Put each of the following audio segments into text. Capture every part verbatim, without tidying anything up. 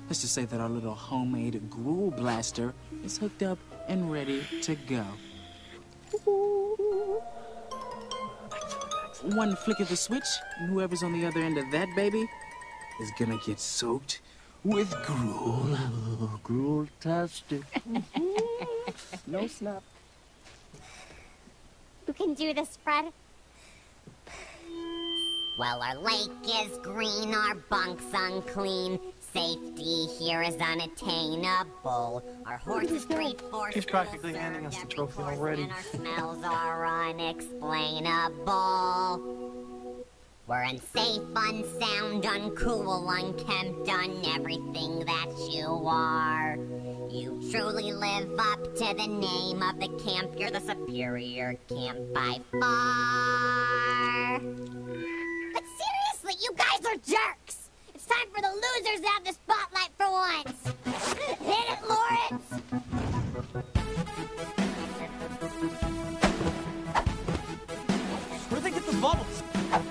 Let's just say that our little homemade gruel blaster is hooked up and ready to go. One flick of the switch, and whoever's on the other end of that baby is gonna get soaked with gruel. Oh, gruel-tastic. No snap. You can do this, Fred. Well, our lake is green, our bunk's unclean. Safety here is unattainable. Our horse is straight force. He's practically handing us the trophy already. And our smells are unexplainable. We're unsafe, unsound, uncool, unkempt, done everything that you are. You truly live up to the name of the camp. You're the superior camp by far. But seriously, you guys are jerks. It's time for the losers to have the spotlight for once. Hit it, Lawrence. Where'd they get the bubbles?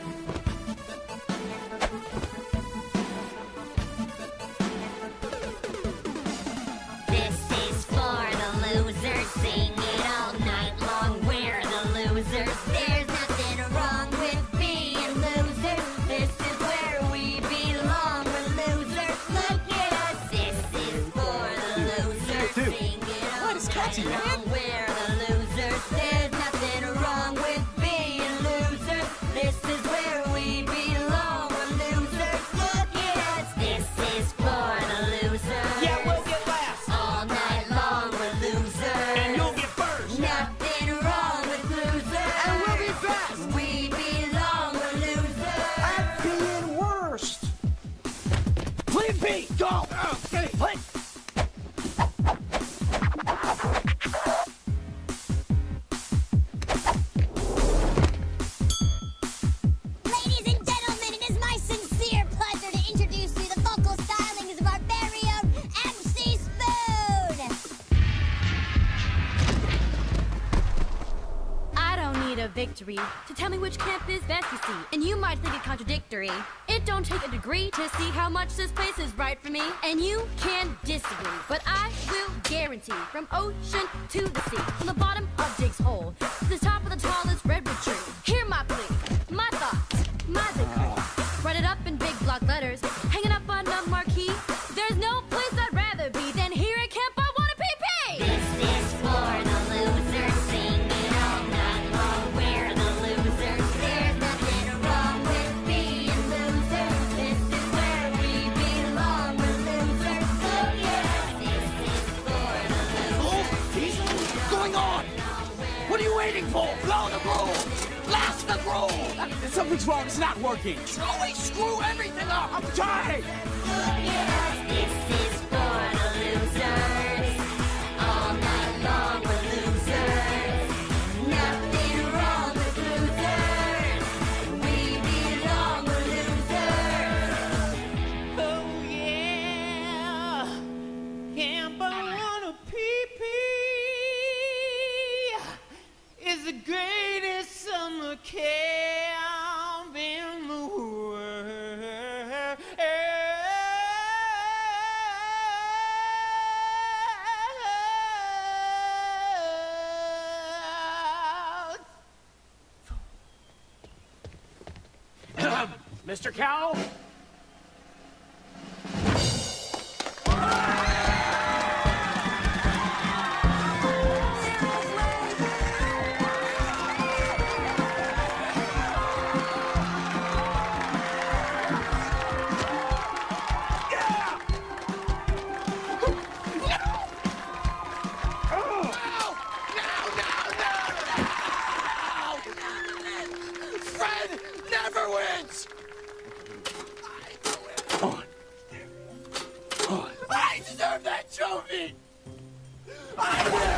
Man. We're the losers. There's nothing wrong with being losers. This is where we belong. We're losers. Look at us. This is for the losers. Yeah, we'll get last. All night long we're losers. And you'll get first. Nothing wrong with losers. And we'll be best. We belong. We're losers. At being worst. Plan B, go. Okay. Plan. Victory to tell me which camp is best to see, and you might think it contradictory. It don't take a degree to see how much this place is right for me, and you can disagree, but I will guarantee from ocean to the sea, from the bottom of Dig's hole to the top of the tallest redwood tree. Hear my plea, my thoughts, my decree. Write it up in big block letters, hanging up on a marquee. There's no place I'd rather be than here at Camp I Wanna P P. This is for the losers. Sing it all night long. We're the losers. There's nothing wrong with being losers. This is where we belong. We're losers. Oh yeah. This is for the losers. What's going on? What are you waiting for? Blow the gruel! Blast the gruel! Something's wrong. It's not working. Always screw everything up. I'm tired. Look at us. This is for the losers. All night long we're losers. Nothing wrong with losers. We belong. We're losers. Oh yeah, Camp I Wanna P P is the greatest summer camp in the world. Mister Cow? I deserve that trophy! I will!